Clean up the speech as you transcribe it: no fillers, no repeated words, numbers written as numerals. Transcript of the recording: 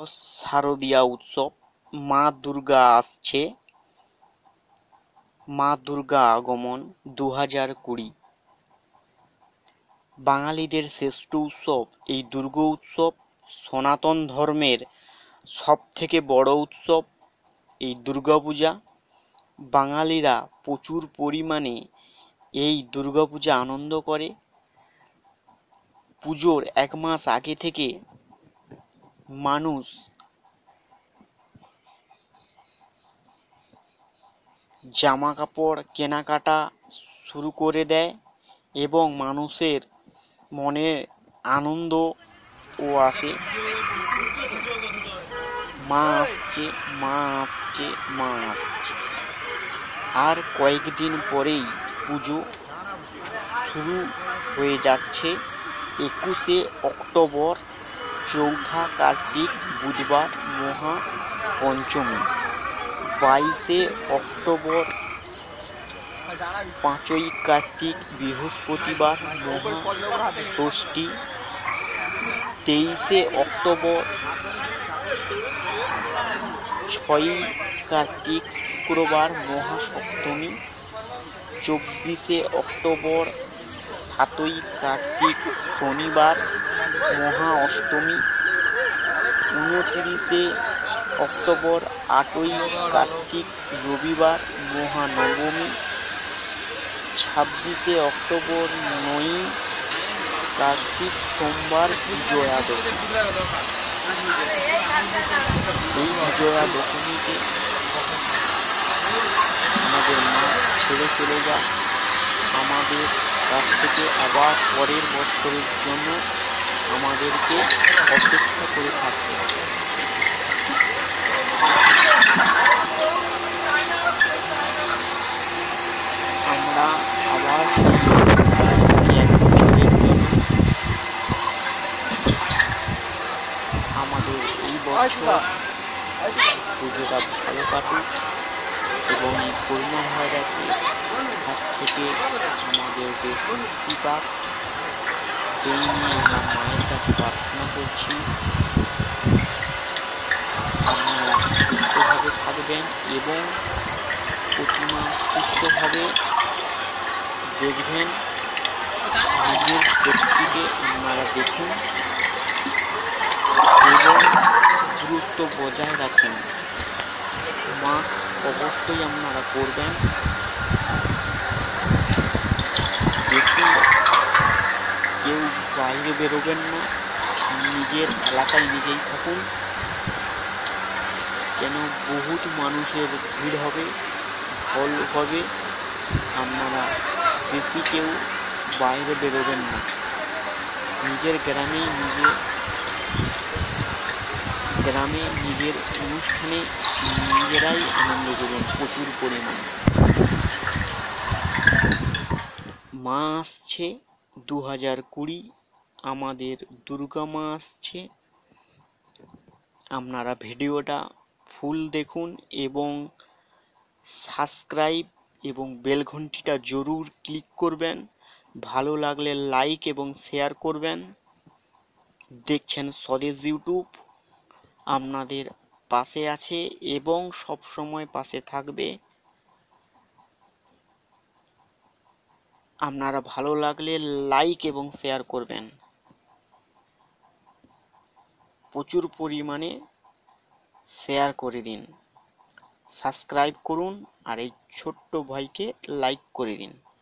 শারদীয়া উৎসব। মা দুর্গা আসছে, মা দুর্গা আগমন 2020। বাঙালিদের শ্রেষ্ঠ উৎসব এই দুর্গা উৎসব। সনাতন ধর্মের সব থেকে বড় উৎসব এই দুর্গাপূজা। বাঙালিরা প্রচুর পরিমাণে এই দুর্গাপূজা আনন্দ করে। পুজোর 1 মাস আগে থেকে মানুষ জামা কাপড় কেনাকাটা শুরু করে দেয় এবং মানুষের মনে আনন্দও আসে। মা আসছে, মা আসছে, মা আসছে। আর কয়েকদিন পরেই পুজো শুরু হয়ে যাচ্ছে। 21শে অক্টোবর চৌঠা কার্তিক বুধবার মহা পঞ্চমী। 22শে অক্টোবর 5ই কার্তিক বৃহস্পতিবার মহা ষষ্ঠী। 23শে অক্টোবর 6ই কার্তিক শুক্রবার মহা সপ্তমী। 24শে অক্টোবর 7ই কার্তিক শনিবার মহা অষ্টমী। 29শে অক্টোবর 8ই কার্তিক রবিবার মহা নবমী। 26শে অক্টোবর 9ই কার্তিক সোমবার বিজয়া দশমী। এই বিজয়া দশমীতে আমাদের মা ছেড়ে চলে যায় আমাদের কাছ থেকে, আবার পরের বছরের জন্য আমাদেরকে অপেক্ষা করে থাকতে হবে। আমরা আবার এক বছরের জন্য আমাদের এই বছর পুজোটা ভালো কাটুক এবং এই করোনা ভাইরাসের হাত থেকে আমাদেরকে মুক্তি পাক, এই নিয়ে আমরা মায়ের কাছে প্রার্থনা করছি। আপনারা সুস্থভাবে থাকবেন এবং প্রতিমা সুস্থভাবে দেখবেন। নিজের সেফটিকে আপনারা দেখুন এবং দূরত্ব বজায় রাখুন। মাস্ক অবশ্যই আপনারা করবেন। দেখুন, কেউ বাইরে বেরোবেন না, নিজের এলাকায় নিজেই থাকুন। যেন বহুত মানুষের ভিড় হবে, ফল হবে। আপনারা বেশি কেউ বাইরে বেরোবেন না। নিজের গ্রামে নিজের অনুষ্ঠানে নিজেরাই আনন্দ করুন প্রচুর পরিমাণে। মা আসছে 2020, আমাদের দুর্গা মা আসছে। আপনারা ভিডিওটা ফুল দেখুন এবং সাবস্ক্রাইব এবং বেল ঘন্টিটা জরুর ক্লিক করবেন। ভালো লাগলে লাইক এবং শেয়ার করবেন। দেখছেন স্বদেশ ইউটিউব, আপনাদের পাশে আছে এবং সব সময় পাশে থাকবে। আপনারা ভালো লাগলে লাইক এবং শেয়ার করবেন। প্রচুর পরিমাণে শেয়ার করে দিন, সাবস্ক্রাইব করুন আর এই ছোট্ট ভাইকে লাইক করে দিন।